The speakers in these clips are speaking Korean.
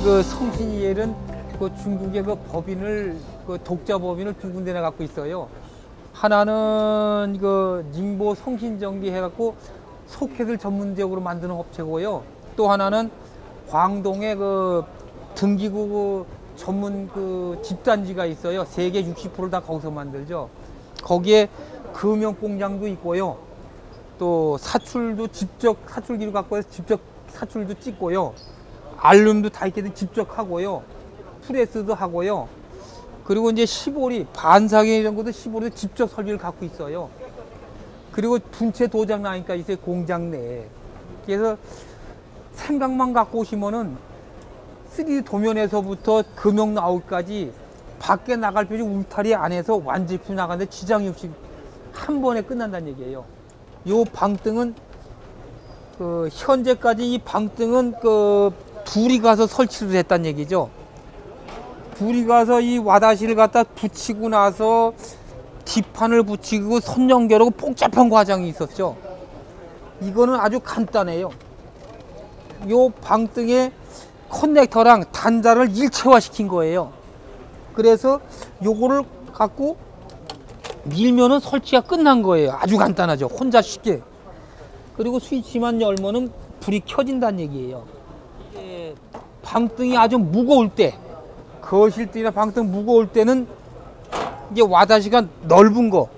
그 성신이엘은 그 중국의 그 법인을 그 독자 법인을 두 군데나 갖고 있어요. 하나는 그 닝보 성신전기 해갖고 소켓을 전문적으로 만드는 업체고요. 또 하나는 광동에 그 등기구 그 전문 그 집단지가 있어요. 세계 60%를 다 거기서 만들죠. 거기에 금형 공장도 있고요. 또 사출도 직접 사출기를 갖고 해서 직접 사출도 찍고요. 알룸도 다 이렇게 직접 하고요. 프레스도 하고요. 그리고 이제 시보리, 반사기 이런 것도 시보리도 직접 설비를 갖고 있어요. 그리고 분체 도장 나니까 있어요. 공장 내에. 그래서 생각만 갖고 오시면은 3D 도면에서부터 금형 나오기까지 밖에 나갈 필요 없이 울타리 안에서 완제품 나가는데 지장이 없이 한 번에 끝난다는 얘기예요. 요 방등은 그 현재까지 이 방등은 그 둘이 가서 설치를 했다는 얘기죠. 둘이 가서 이 와다시를 갖다 붙이고 나서 뒷판을 붙이고 선 연결하고 복잡한 과정이 있었죠. 이거는 아주 간단해요. 요 방등에 커넥터랑 단자를 일체화 시킨 거예요. 그래서 요거를 갖고 밀면은 설치가 끝난 거예요. 아주 간단하죠. 혼자 쉽게. 그리고 스위치만 열면은 불이 켜진다는 얘기예요. 방등이 아주 무거울 때, 거실등이나 방등 무거울 때는 이제 와다시가 넓은 거,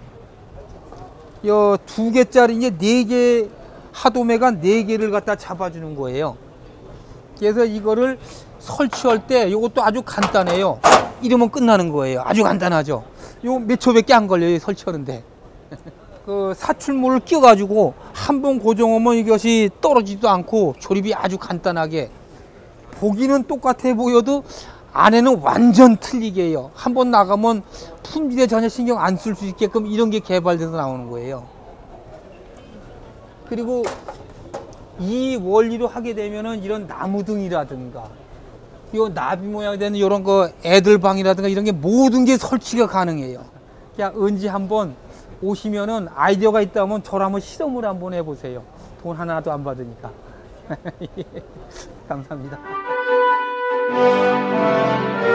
요 2개짜리 이제 4개 하도메가 4개를 갖다 잡아주는 거예요. 그래서 이거를 설치할 때 이것도 아주 간단해요. 이러면 끝나는 거예요. 아주 간단하죠. 요 몇 초밖에 안 걸려요. 설치하는데. 그 사출물을 끼워가지고 한 번 고정하면 이것이 떨어지지도 않고 조립이 아주 간단하게. 보기는 똑같아 보여도 안에는 완전 틀리게 해요. 한 번 나가면 품질에 전혀 신경 안 쓸 수 있게끔 이런 게 개발돼서 나오는 거예요. 그리고 이 원리로 하게 되면은 이런 나무등이라든가 요 나비 모양이 되는 이런 거 애들방이라든가 이런 게 모든 게 설치가 가능해요. 그냥 언제 한번 오시면은 아이디어가 있다면 저를 한번 실험을 한번 해보세요. 돈 하나도 안 받으니까. 감사합니다.